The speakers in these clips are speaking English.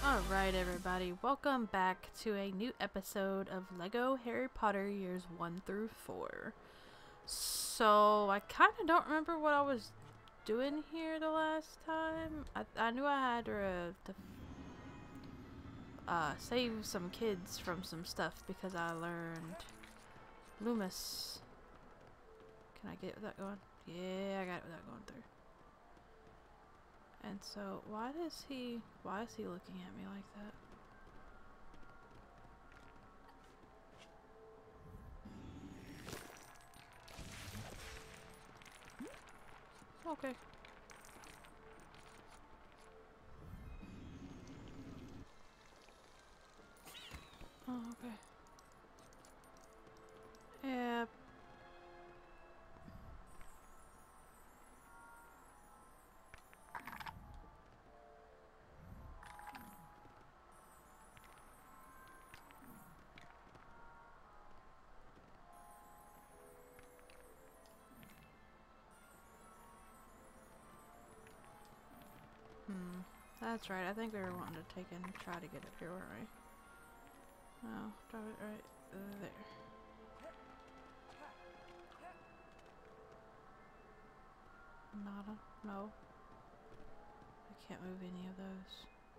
Alright everybody, welcome back to a new episode of LEGO Harry Potter Years 1 through 4. So, I kind of don't remember what I was doing here the last time. I knew I had to save some kids from some stuff because I learned Loomis. Can I get it without going? Yeah, I got it without going through. And so, why is he looking at me like that? Okay. Oh, okay. Yeah. That's right. I think we were wanting to take and try to get it here, weren't we? No, drop it right there. Nada? No. I can't move any of those.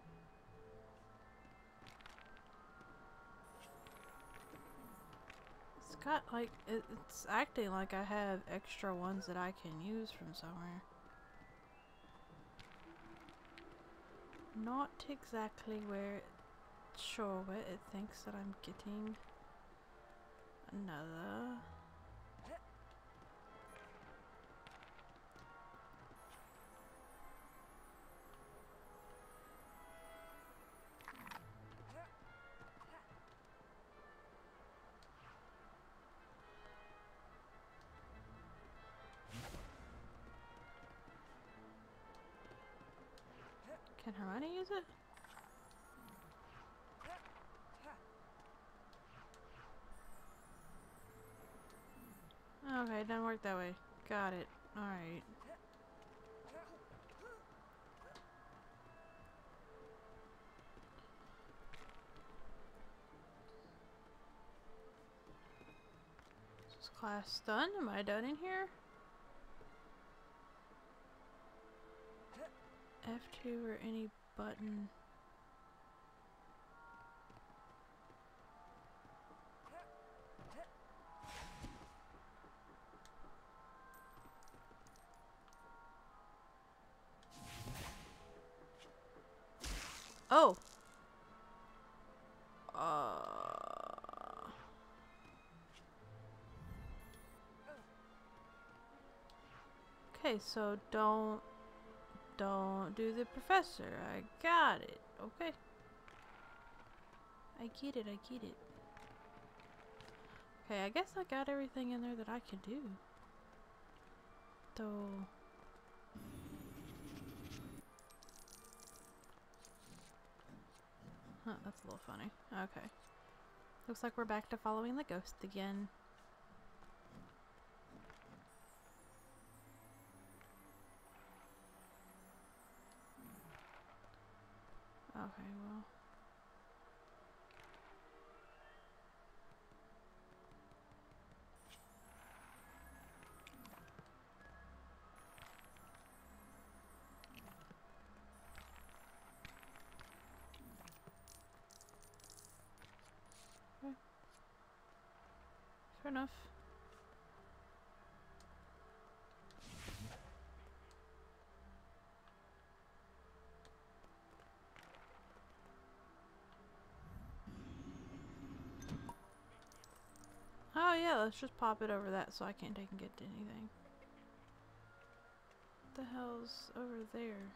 It's got like, it's acting like I have extra ones that I can use from somewhere. Not exactly sure where it thinks that I'm getting another. Can Hermione use it? Okay, it doesn't work that way. Got it. Alright. Is class done? Am I done in here? F2 or any button. Oh! Okay, so don't do the professor. I got it. Okay. I get it, I get it. Okay, I guess I got everything in there that I can do. Though... Huh, that's a little funny. Okay. Looks like we're back to following the ghost again. Okay, well... Okay. Fair enough. Oh yeah, let's just pop it over that so I can't take and get to anything. What the hell's over there?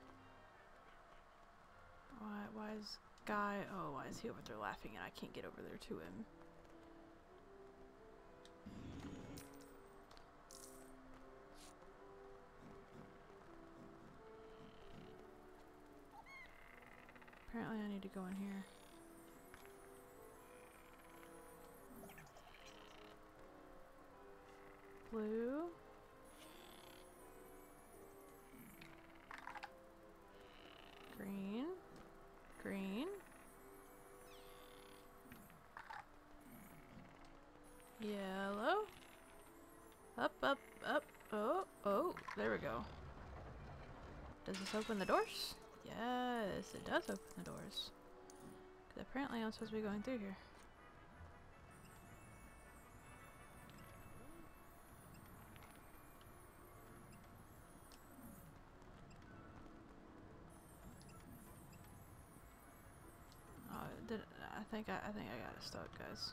Why is Guy... Oh, why is he over there laughing and I can't get over there to him? Apparently I need to go in here. Blue. Green. Green. Up, up, up. Oh, oh, there we go. Does this open the doors? Yes, it does open the doors. 'Cause apparently I'm supposed to be going through here. Oh, I think I got it stuck, guys.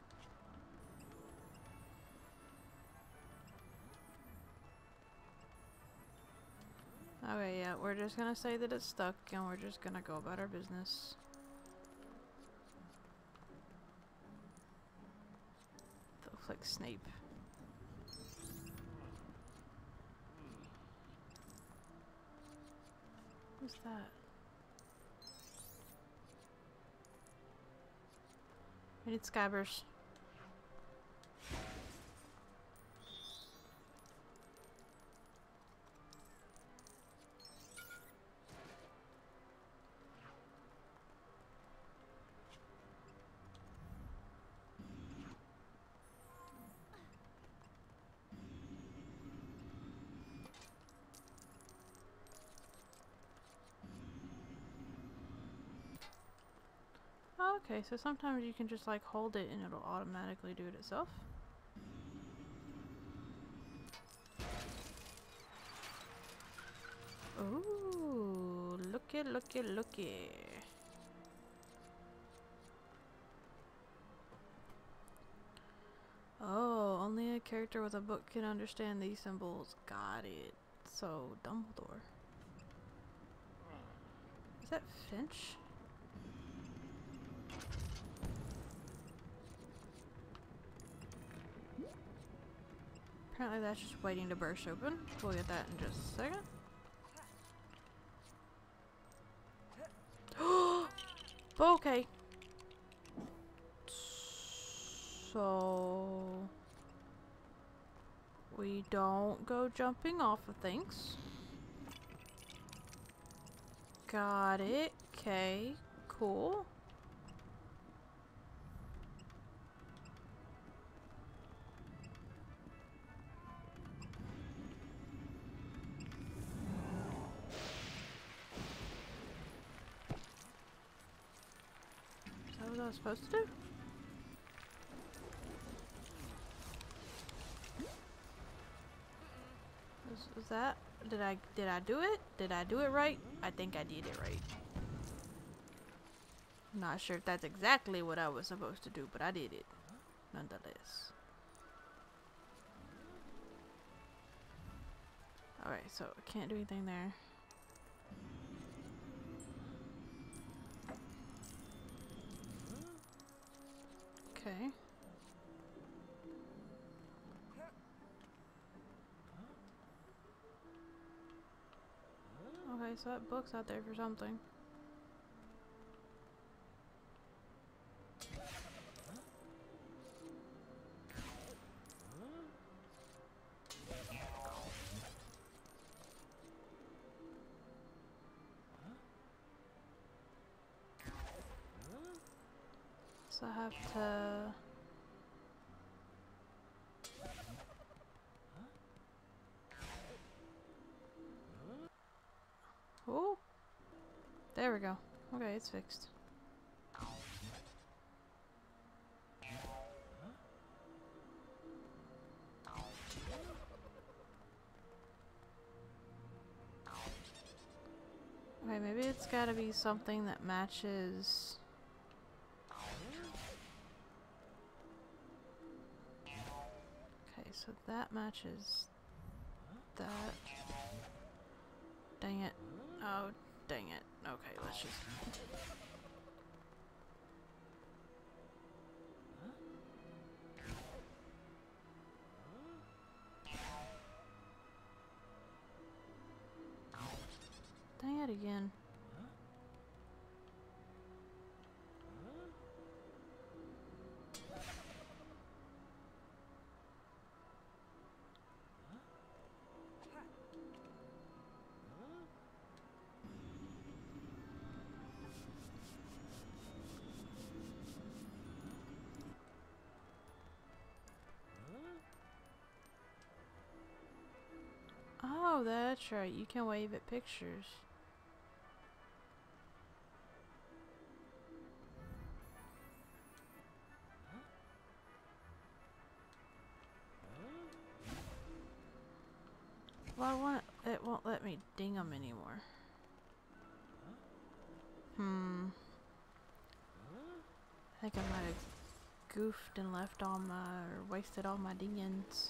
Okay, yeah, we're just gonna say that it's stuck and we're just gonna go about our business. That looks like Snape. Who's that? We need scabbers. Oh, okay, so sometimes you can just like hold it and it'll automatically do it itself. Ooh, looky, looky, looky. Oh, only a character with a book can understand these symbols. Got it. So, Dumbledore. Is that Finch? Apparently that's just waiting to burst open. We'll get that in just a second. Okay. So we don't go jumping off of things. Got it. Okay. Cool. Is that what I was supposed to do? Was that? Did I do it? Did I do it right? I think I did it right. I'm not sure if that's exactly what I was supposed to do, but I did it nonetheless. Alright, so I can't do anything there. Okay. Okay, so that book's out there for something. So I have to... Oh! There we go. Okay, it's fixed. Okay, maybe it's gotta be something that matches... Okay, so that matches that. Dang it. Oh, dang it. Okay, let's just... Dang it again. Oh, that's right. You can wave at pictures. Well, it won't let me ding them anymore. I think I might have goofed and left all my, or wasted all my dings.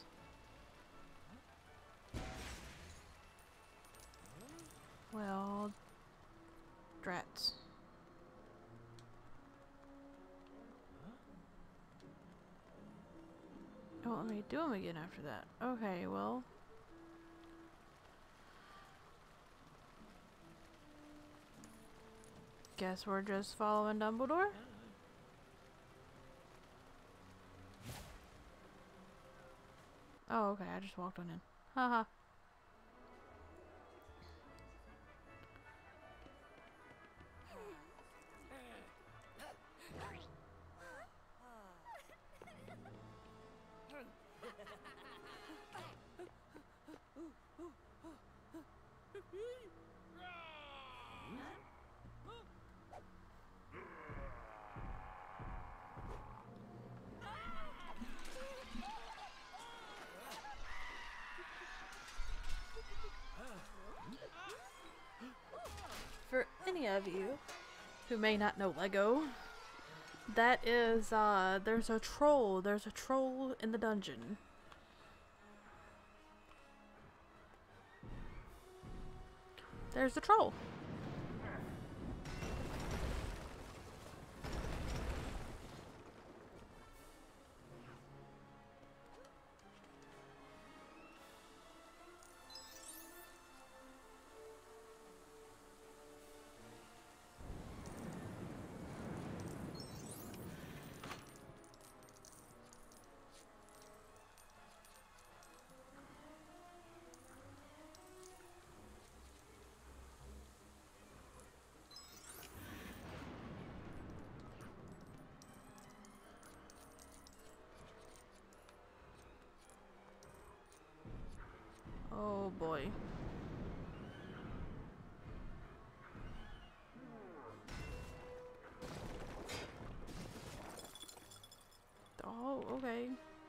Well, drats. It won't let me do them again after that. Okay, well. Guess we're just following Dumbledore? Oh, okay, I just walked on in. Haha. For any of you who may not know Lego, that is, there's a troll. There's a troll in the dungeon. There's the troll. Oh boy. Oh, okay.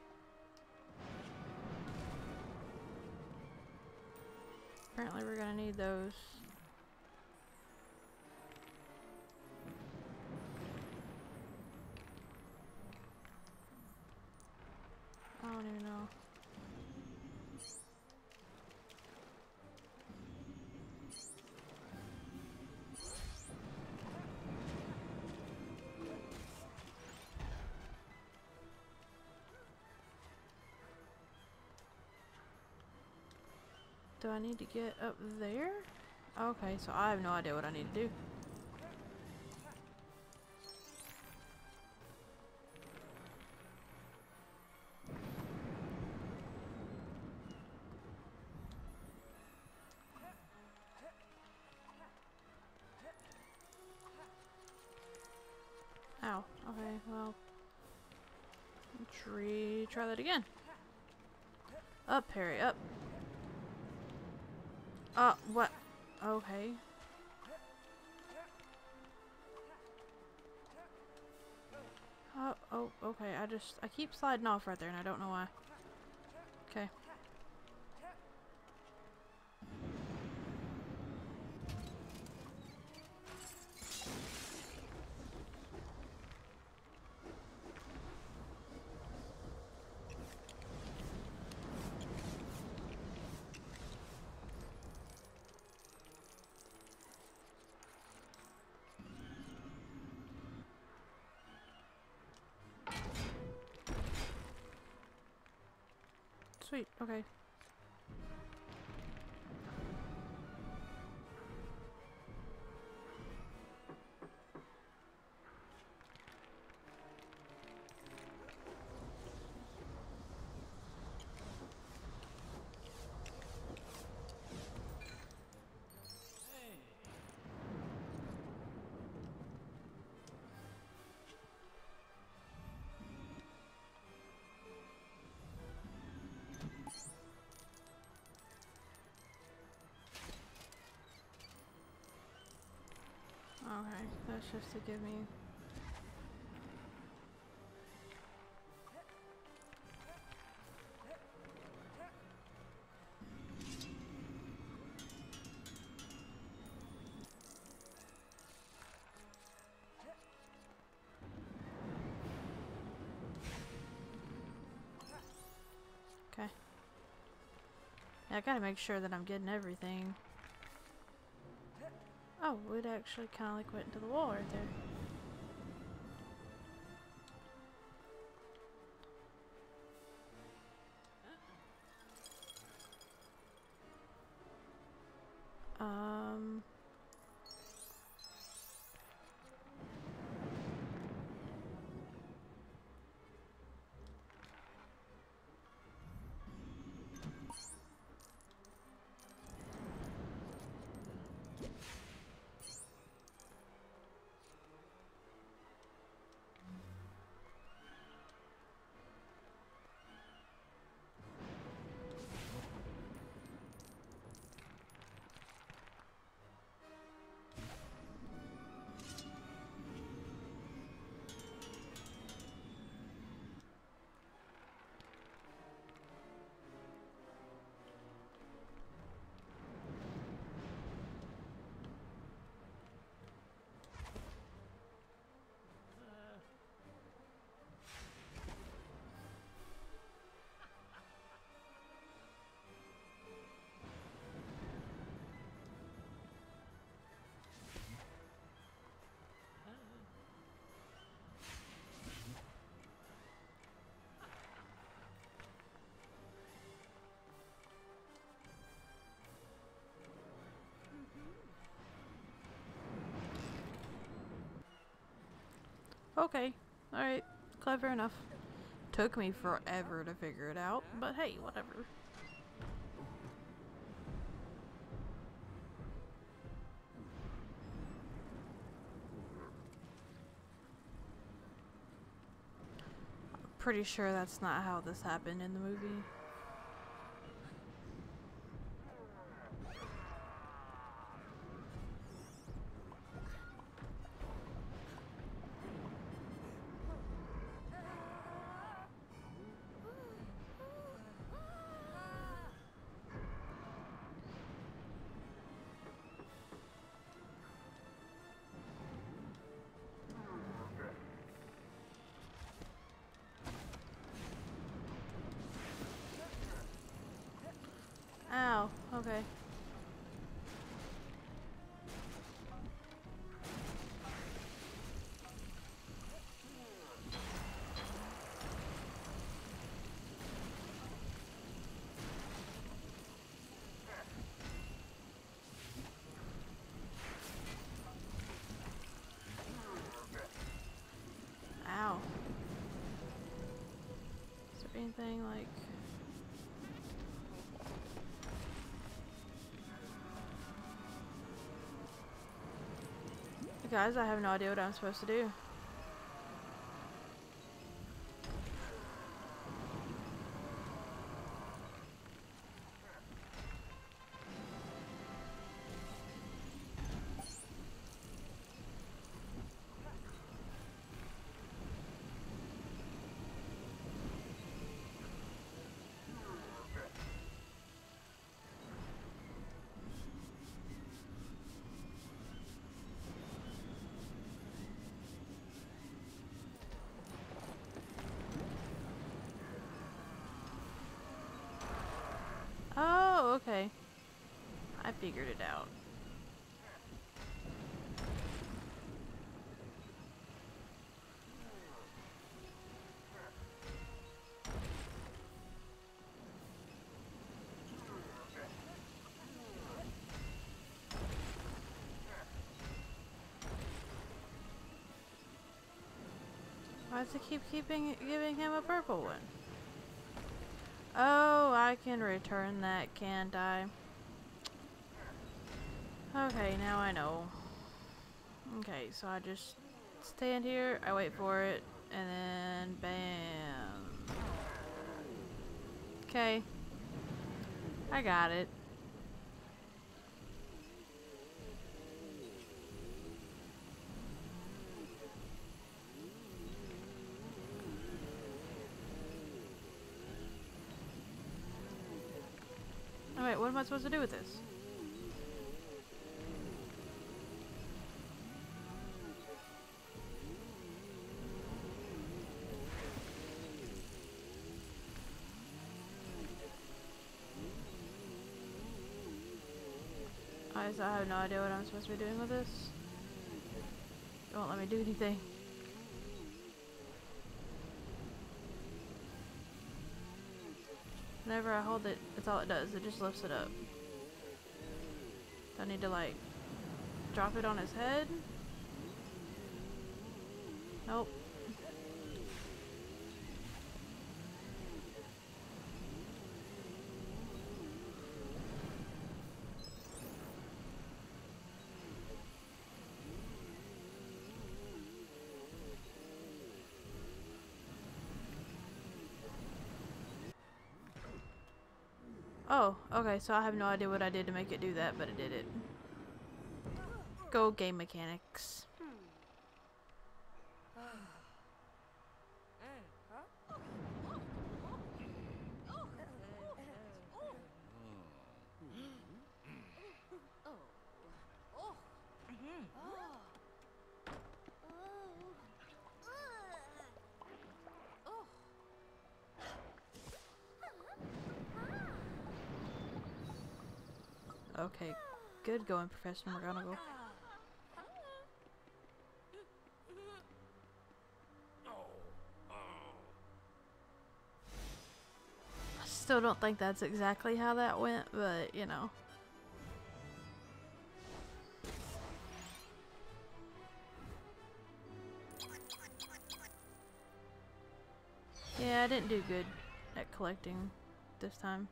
Apparently we're gonna need those. I don't even know. Do I need to get up there? Okay, so I have no idea what I need to do. Ow. Okay, well. Let's retry that again. Up, Harry, up. What? Okay. Oh, okay. I keep sliding off right there and I don't know why. Okay. Sweet, okay. Okay, that's just to give me... Okay. Yeah, I gotta make sure that I'm getting everything. Oh, it actually kind of like went into the wall right there. Um... Okay. Alright. Clever enough. Took me forever to figure it out, but hey, whatever. Pretty sure that's not how this happened in the movie. Ow. Okay. Ow. Is there anything like... Guys, I have no idea what I'm supposed to do. Oh, okay. I figured it out. Why does it keep giving him a purple one? Oh, I can return that, can't I? Okay, now I know. Okay, so I just stand here, I wait for it, and then bam. Okay. I got it. Oh wait, what am I supposed to do with this? I have no idea what I'm supposed to be doing with this. It won't let me do anything. Whenever I hold it, that's all it does. It just lifts it up. Do I need to like drop it on his head? Nope. Oh, okay, so I have no idea what I did to make it do that, but it did it. Go game mechanics. Okay, good going, Professor McGonagall. I still don't think that's exactly how that went, but you know. Yeah, I didn't do good at collecting this time.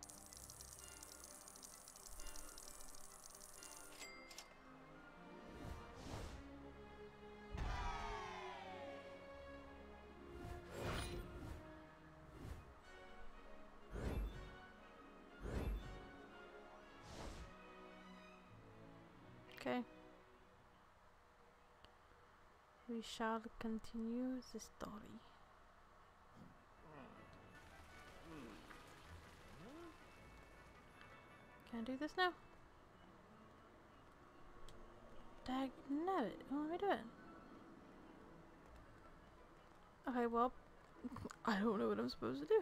Okay. We shall continue the story. Can I do this now? Dagnabbit, what am I doing? Okay, well, I don't know what I'm supposed to do.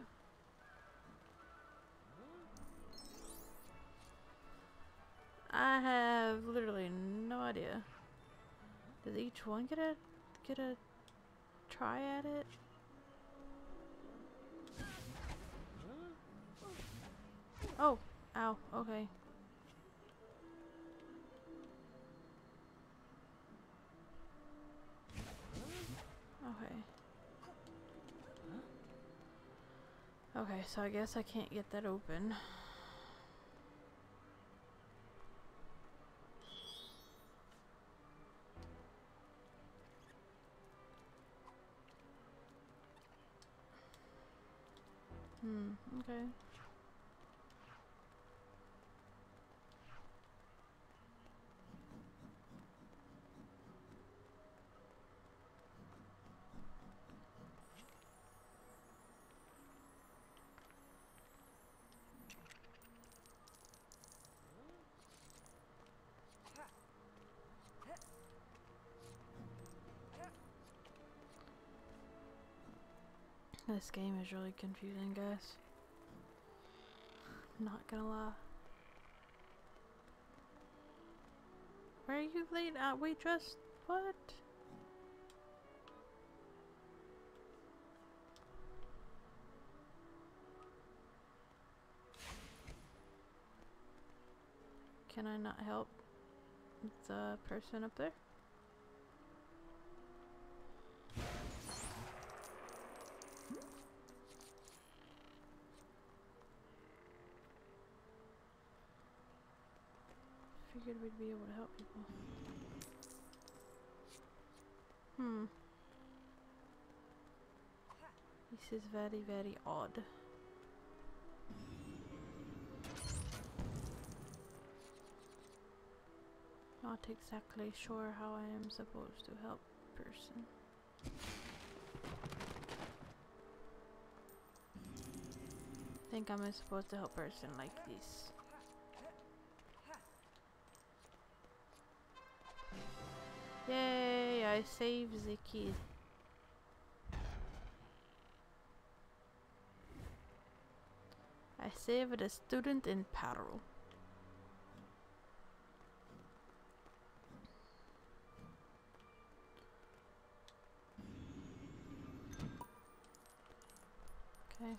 I have literally no idea. Does each one get a try at it? Oh, ow, okay. Okay. Okay, so I guess I can't get that open. Okay. This game is really confusing, guys. Not gonna lie. Where are you late? We just... what? Can I not help the person up there? Figured we'd be able to help people. This is very, very odd. Not exactly sure how I am supposed to help person. I think I'm supposed to help person like this. Yay, I saved the kid. I saved a student in peril. Okay.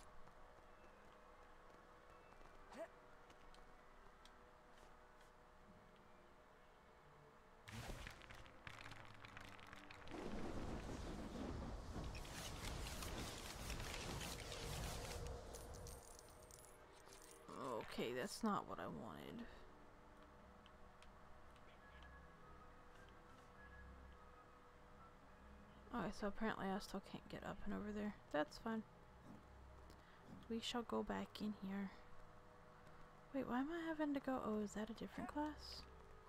Okay, that's not what I wanted. Okay, so apparently I still can't get up and over there. That's fine. We shall go back in here. Wait, why am I having to go? Oh, is that a different class?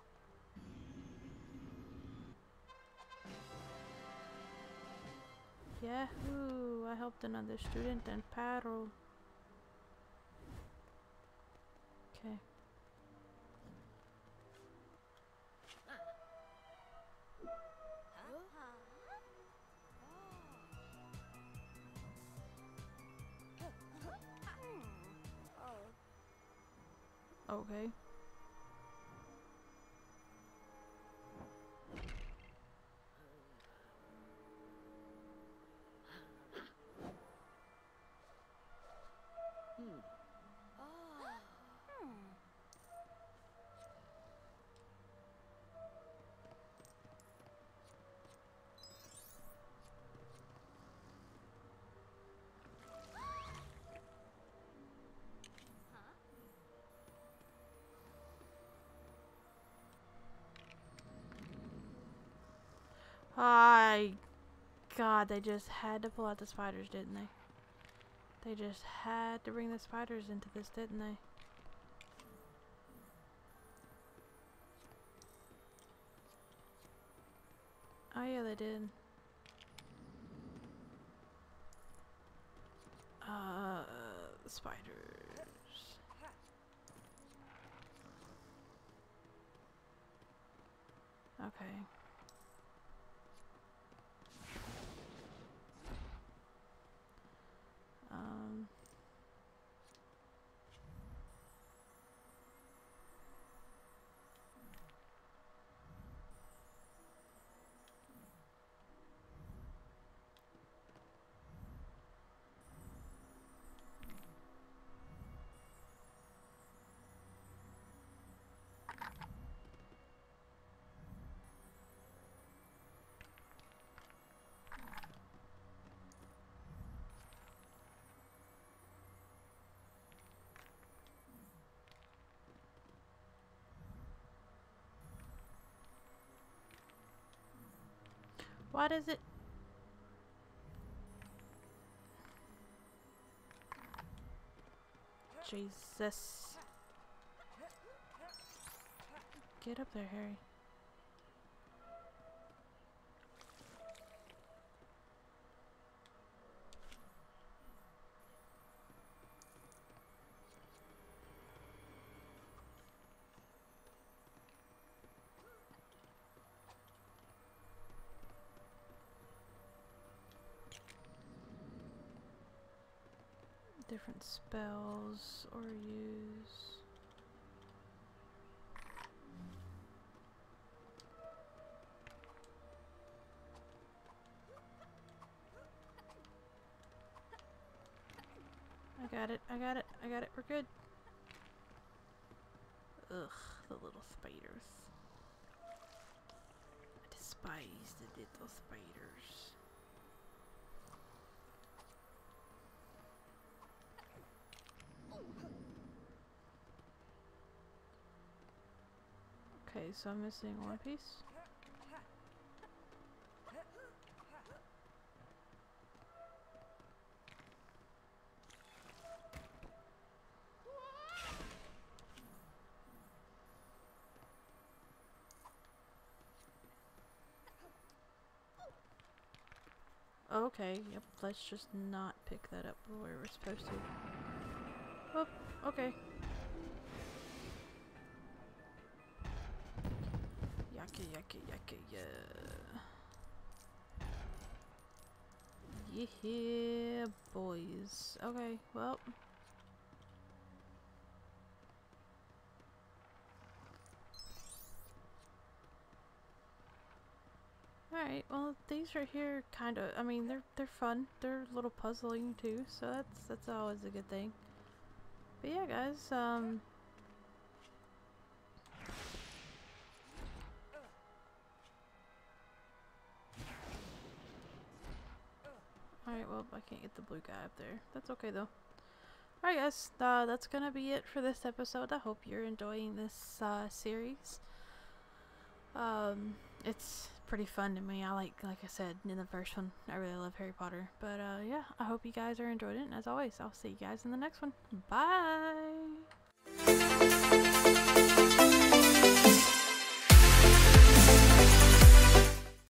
Yahoo! I helped another student in peril. Okay. Okay. God, they just had to pull out the spiders, didn't they? They just had to bring the spiders into this, didn't they? Oh yeah, they did. Spiders. Okay. Um. What is it? Jesus. Get up there, Harry. Different spells or use. I got it, I got it, I got it, we're good. Ugh, the little spiders. I despise the little spiders. Okay, so I'm missing one piece. Okay, yep, let's just not pick that up where we're supposed to. Oh, okay. Yucky, yucky. Yeah, boys. Okay, well. Alright, well these right here kinda, I mean they're fun. They're a little puzzling too, so that's always a good thing. But yeah guys, alright, well I can't get the blue guy up there. That's okay though. Alright guys, that's gonna be it for this episode. I hope you're enjoying this series. It's pretty fun to me. Like I said in the first one, I really love Harry Potter. But yeah, I hope you guys are enjoying it. And as always, I'll see you guys in the next one. Bye!